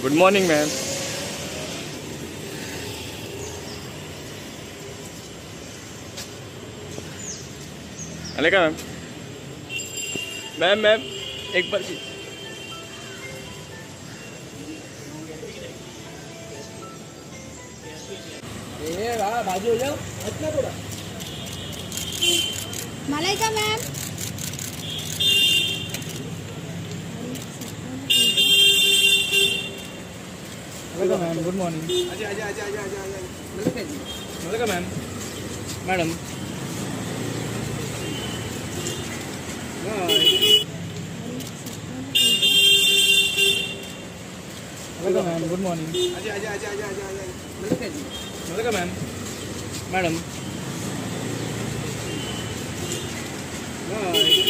Good morning ma'am. Alka ma'am, ma'am ma'am एक बार बाजू हो जाओ। अच्छा थोड़ा Malaika ma'am, Malaika ma'am good morning. आजा आजा आजा आजा आजा आजा Malaika ji, Malaika ma'am, madam Malaika ma'am good morning. आजा आजा आजा आजा आजा आजा मलाइका जी, मलाइका मैम, मैडम